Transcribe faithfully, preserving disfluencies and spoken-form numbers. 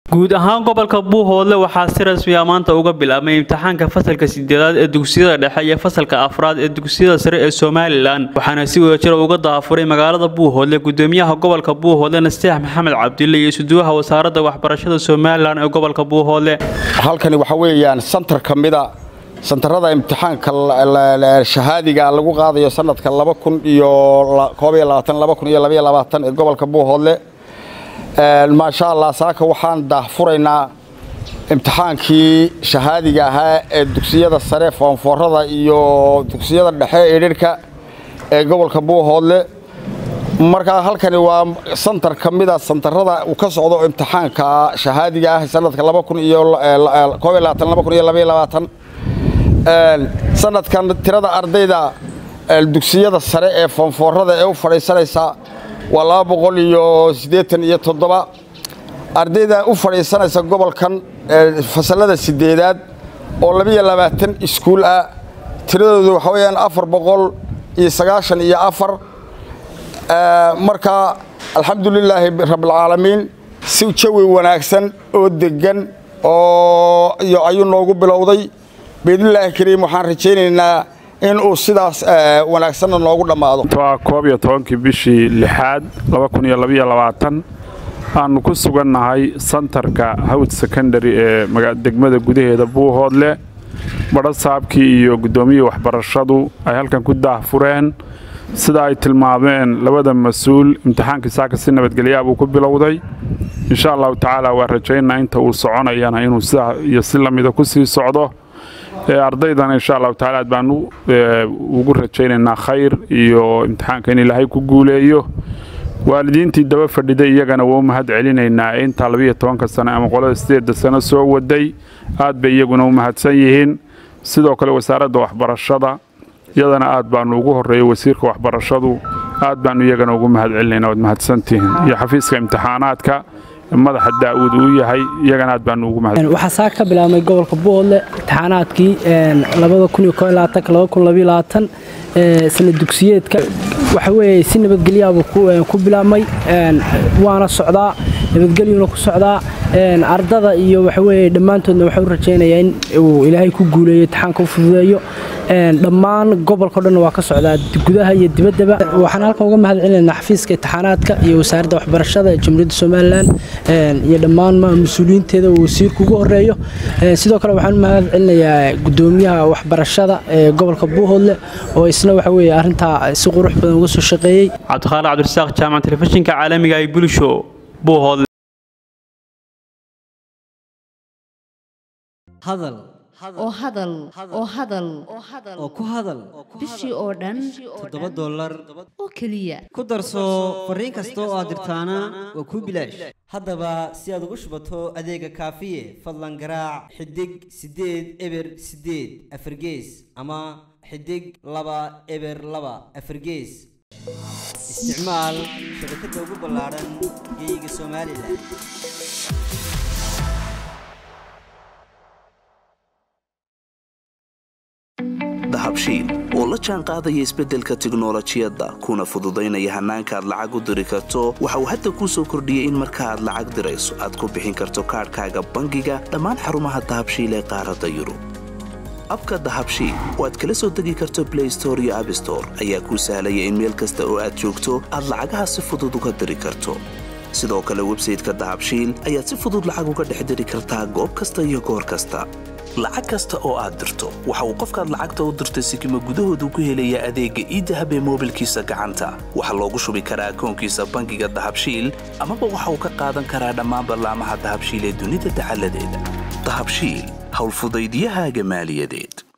guud ahaan gobolka Buuhoodle waxaa si rasmi ah maanta uga bilaabmay imtixaanka fasalka sideedaad ee dugsiyada dhexe iyo fasalka afraad ee dugsiyada sare ee Soomaaliland waxaana si wadajir uga daafuray magaalada Buuhoodle gudoomiyaha gobolka Buuhoodle Nasteex Maxamed Cabdille iyo suduwaha wasaaradda waxbarashada Soomaaliland ee gobolka Buuhoodle halkani waxa weeyaan center kamida santarada imtixaanka shahaadiga lagu qaadayo sanadka laba kun iyo koob iyo labaatan laba kun iyo laba iyo labaatan ee gobolka Buuhoodle ما شاء الله ساك وحان دافورينا امتحانكي شهادي ahaa ee dugsiyada sare foonforada iyo dugsiyada dhexe ee dhirka ee gobolka Buuhoodle marka halkani waa center kamida santarada uu ka socdo imtixaanka shahaadiga ah sanadka laba kun iyo koob iyo labaatan laba kun iyo laba iyo labaatan ee sanadkan tirada ardayda dugsiyada sare ee foonforada ee u fadhiisanaysa wala boqol iyo siddeetan iyo toddoba ardayda u fadhiisanaysa gobolkan fasalada sideedaad oo laba iyo labaatan iskuul ah tiradoodu waxa weeyaan afar boqol iyo sagaashan iyo afar marka alxamdulilaahi rabbil caalamiin si jawi wanaagsan oo degan oo iyo ayuu noogu bilowday biidnillaahi kariim waxaan rajaynaynaa in uu sidaas wanaagsan noogu dhamaado koob iyo tobankii bishii lixaad laba kun iyo laba iyo labaatan aan ku sugannahay santarka Hawd Secondary ee degmada gudaheeda Buuhoodle bada saabkii iyo gudoomiyaha waxbarashadu ay halkan ku daahfureen sida ay tilmaameen labada mas'uul imtixaankii saaka si nabadgelyo uu ku bilowday insha Allah taala waa rajaynaa inta uu soconayana inuu sida iyo si lamida ku sii socdo ardaydan insha Allah taala baanu ugu rajaynaa khayr iyo imtixaanka in Ilaahay ku guuleeyo waalidiintii daba fadhiday iyagana waa mahad celinaynaa inta laba iyo toban sano ama qolada sideed sano soo waday aad bay iyaguna u mahadsan yihiin sidoo kale wasaaradda waxbarashada iyadana aad baanu ugu horeeyay wasiirka waxbarashadu aad baanu iyagana ugu mahad celinaynaa wad mahadsantihiin iyo xafiiska imtixaanaadka madaxa Daawud uu yahay iyagana aad baan ugu mahad waxa saa ka bilaabmay gobolka Buuhoodle imtixaanaadkii laba kun iyo koob iyo labaatan laba kun iyo laba iyo labaatan ee sanad dugsiyeedka waxa weeye si nabadgelyo ah ku bilaabmay waana socdaa nabadgelyo ku socdaa ardada iyo waxa weeye dhamaantoodna waxa uu rajaynayaa in uu Ilaahay ku guuleeyo imtixaanka u fududeeyo dhammaan gobolka dhan waa ka socdaa gudaha iyo dibadda waxaan halkan uga mahad celinaynaa xafiiska imtixaanaadka iyo wasaaradda waxbarashada Jamhuuriyadda Soomaaliland iyo dhammaan mas'uuliyiinteeda uu wasiirku ugu horeeyo sidoo kale waxaan mahad celinayaa gudoomiyaha waxbarashada ee gobolka Buuhoodle oo isna waxa weeye arinta si qurux badan uga soo shaqeeyay Cabdikhaaliq Cabdirasaaq jaamacadda telefishinka caalamiga ee Bulsho Buuhoodle hadal oo hadal oo hadal oo ku hadal bishii oo dhan toddoba dollar oo kaliya ku darso fariin kasta oo aad dirtaana waa ku bilaash haddaba si aad ugu shubato adeega kaafiye fadlan garaac xidig sideed eber sideed afargees ama xidig laba eber laba afargees isticmaal shabakadda ugu ballaaran geeyiga Soomaaliland dahabshiil oo la jaan qaadaya isbeddelka tiknoolajiyadda kuna fududeynaya hanaanka aad lacag u diri karto waxa uu hadda kuu soo kordhiyay in marka aad lacag dirayso aad ku bixin karto kaarkaaga bangiga dhammaan xarumaha dahabshiil ee qaaradda Yurub abka dahabshiil oo aad kala soo degi karto Play Store iyo App Store ayaa kuu sahlaya in meel kasta oo aad joogto aad lacagaha si fudud uga diri karto sidoo kale website-ka dahabshiil ayaad si fudud lacag uga dhex diri kartaa goob kasta iyo goor kasta lacag kasta oo aad dirto waxa uu qofkaad lacagta u dirtay sikimo gudahoodu ku helayaa adeegga e-dahab ee moobilkiisa gacanta waxa loogu shubi karaa akoonkiisa bangiga dahabshiil ama waxa uu ka qaadan karaa dhammaan barnaamijyada dahabshiil ee dunida dacaladeeda dahabshiil hawl fudaydiyaha maaliyadeed